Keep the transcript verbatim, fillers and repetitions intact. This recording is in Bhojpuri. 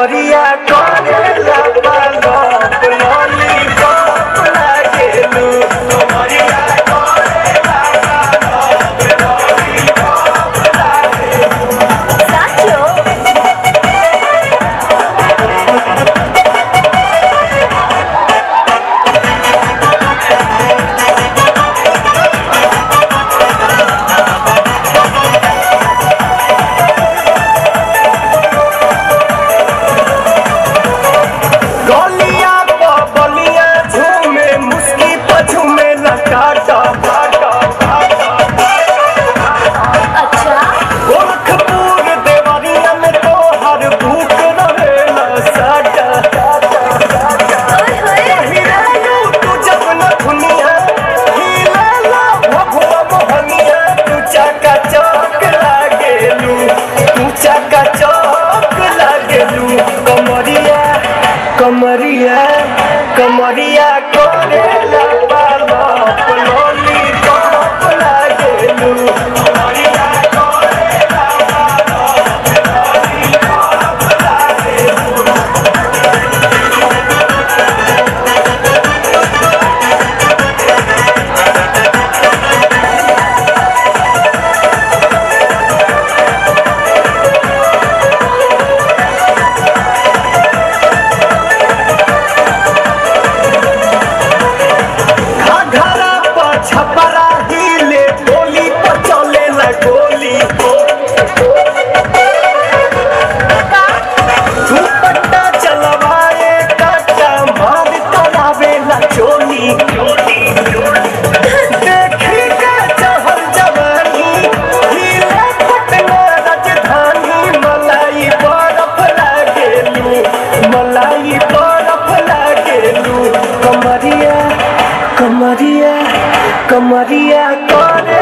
कमरिया करेला पालक लॉलीपॉप लागेलू कमरिया करेला पालक लॉलीपॉप लागेलू साचो कमरिया कमरिया करेला पालक लॉलीपॉप लागेलू कमरिया करेला पालक लॉलीपॉप लागेलू छपरा हिले गोली पर चले ना गोली दुपट्टा चलवाए काटा मार तलावे ना चोली देखी के चहल जवानी हिले पटना राजधानी मलाई बर्फ लागेलू मलाई बर्फ लागेलू कमरिया कमरिया कमरिया करे